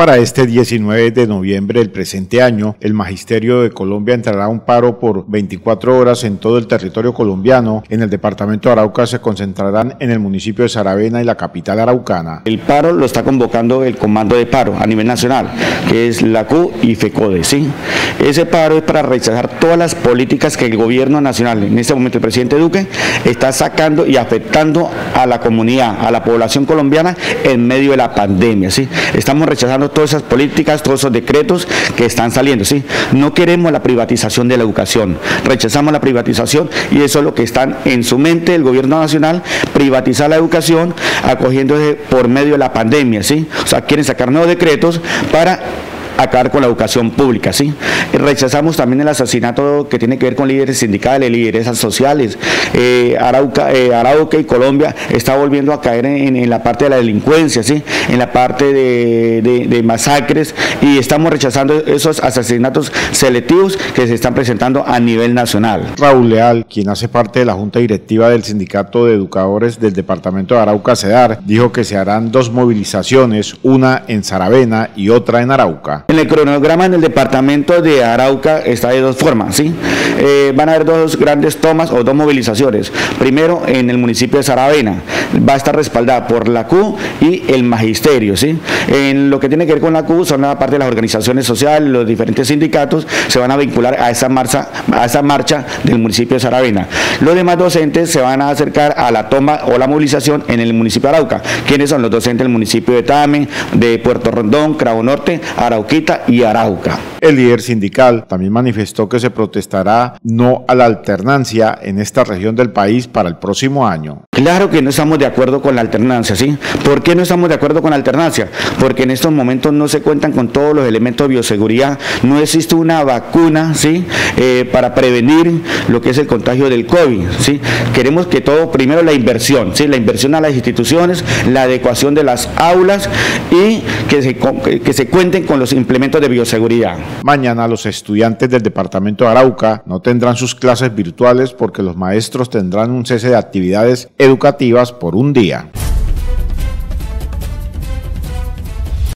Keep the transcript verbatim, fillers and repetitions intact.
Para este diecinueve de noviembre del presente año, el Magisterio de Colombia entrará a un paro por veinticuatro horas en todo el territorio colombiano. En el departamento de Arauca se concentrarán en el municipio de Saravena y la capital araucana. El paro lo está convocando el Comando de Paro a nivel nacional, que es la C U y FECODE, ¿sí? Ese paro es para rechazar todas las políticas que el gobierno nacional, en este momento el presidente Duque, está sacando y afectando a la comunidad, a la población colombiana en medio de la pandemia, ¿sí? Estamos rechazando todas esas políticas, todos esos decretos que están saliendo, ¿sí? No queremos la privatización de la educación, rechazamos la privatización y eso es lo que están en su mente el gobierno nacional, privatizar la educación, acogiéndose por medio de la pandemia, ¿sí? O sea, quieren sacar nuevos decretos para acabar con la educación pública, ¿sí? Rechazamos también el asesinato que tiene que ver con líderes sindicales, lideresas sociales. Eh, Arauca, eh, Arauca y Colombia está volviendo a caer en, en la parte de la delincuencia, ¿sí? En la parte de, de, de masacres, y estamos rechazando esos asesinatos selectivos que se están presentando a nivel nacional. Raúl Leal, quien hace parte de la Junta Directiva del Sindicato de Educadores del Departamento de Arauca, SEDAR, dijo que se harán dos movilizaciones, una en Saravena y otra en Arauca. En el cronograma en el departamento de Arauca está de dos formas, ¿sí? Eh, van a haber dos grandes tomas o dos movilizaciones. Primero, en el municipio de Saravena, va a estar respaldada por la C U y el Magisterio, ¿sí? En lo que tiene que ver con la C U, son la parte de las organizaciones sociales, los diferentes sindicatos se van a vincular a esa marcha, a esa marcha del municipio de Saravena. Los demás docentes se van a acercar a la toma o la movilización en el municipio de Arauca. ¿Quiénes son los docentes del municipio de Tame, de Puerto Rondón, Cravo Norte, Arauquita y Arauca? El líder sindical también manifestó que se protestará no a la alternancia en esta región del país para el próximo año. Claro que no estamos de acuerdo con la alternancia, ¿sí? ¿Por qué no estamos de acuerdo con la alternancia? Porque en estos momentos no se cuentan con todos los elementos de bioseguridad, no existe una vacuna, ¿sí? Eh, para prevenir lo que es el contagio del COVID, ¿sí? Queremos que todo, primero la inversión, ¿sí? La inversión a las instituciones, la adecuación de las aulas y que se, que se cuenten con los implementos de bioseguridad. Mañana los estudiantes del departamento de Arauca no tendrán sus clases virtuales porque los maestros tendrán un cese de actividades educativas por un día.